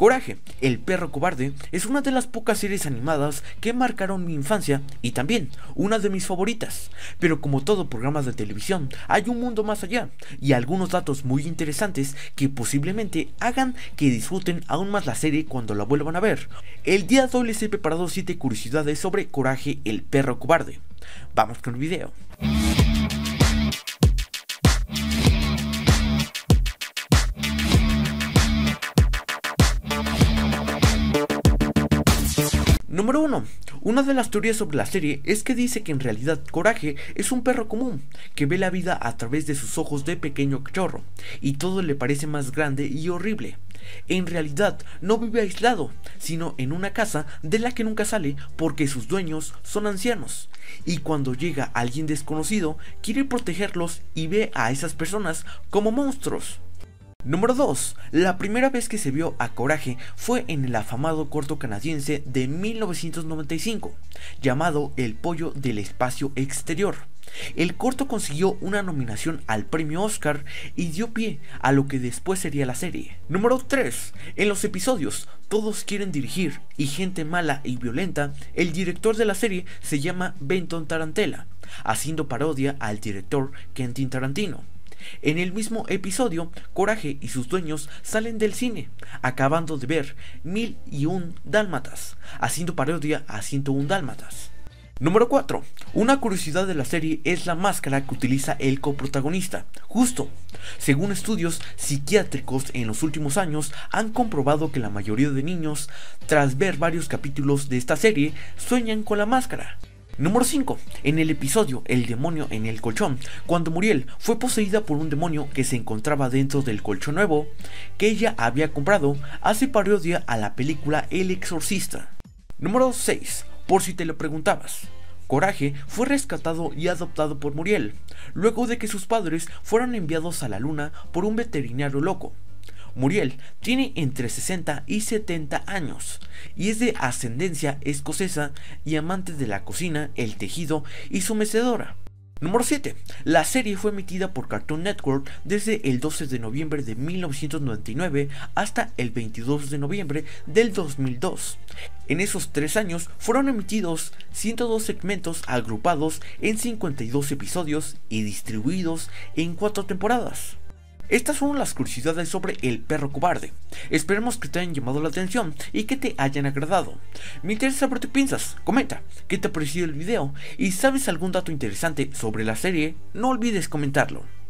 Coraje, el perro cobarde es una de las pocas series animadas que marcaron mi infancia y también una de mis favoritas. Pero como todo programa de televisión, hay un mundo más allá y algunos datos muy interesantes que posiblemente hagan que disfruten aún más la serie cuando la vuelvan a ver. El día de hoy les he preparado 7 curiosidades sobre Coraje, el perro cobarde. Vamos con el video. Número 1. Una de las teorías sobre la serie es que dice que en realidad Coraje es un perro común, que ve la vida a través de sus ojos de pequeño cachorro, y todo le parece más grande y horrible. En realidad no vive aislado, sino en una casa de la que nunca sale porque sus dueños son ancianos, y cuando llega alguien desconocido quiere protegerlos y ve a esas personas como monstruos. Número 2. La primera vez que se vio a Coraje fue en el afamado corto canadiense de 1995, llamado El pollo del espacio exterior. El corto consiguió una nominación al premio Oscar y dio pie a lo que después sería la serie. Número 3. En los episodios Todos quieren dirigir y Gente mala y violenta, el director de la serie se llama Quentin Tarantella, haciendo parodia al director Quentin Tarantino. En el mismo episodio, Coraje y sus dueños salen del cine, acabando de ver 1001 Dálmatas, haciendo parodia a 101 Dálmatas. Número 4. Una curiosidad de la serie es la máscara que utiliza el coprotagonista, Justo. Según estudios psiquiátricos en los últimos años, han comprobado que la mayoría de niños, tras ver varios capítulos de esta serie, sueñan con la máscara. Número 5. En el episodio El demonio en el colchón, cuando Muriel fue poseída por un demonio que se encontraba dentro del colchón nuevo que ella había comprado, hace parodia a la película El exorcista. Número 6. Por si te lo preguntabas, Coraje fue rescatado y adoptado por Muriel, luego de que sus padres fueran enviados a la luna por un veterinario loco. Muriel tiene entre 60 y 70 años y es de ascendencia escocesa y amante de la cocina, el tejido y su mecedora. Número 7. La serie fue emitida por Cartoon Network desde el 12 de noviembre de 1999 hasta el 22 de noviembre del 2002. En esos 3 años fueron emitidos 102 segmentos agrupados en 52 episodios y distribuidos en 4 temporadas. Estas fueron las curiosidades sobre el perro cobarde. Esperemos que te hayan llamado la atención y que te hayan agradado. Me interesa saber qué piensas, comenta qué te ha parecido el video y si sabes algún dato interesante sobre la serie, no olvides comentarlo.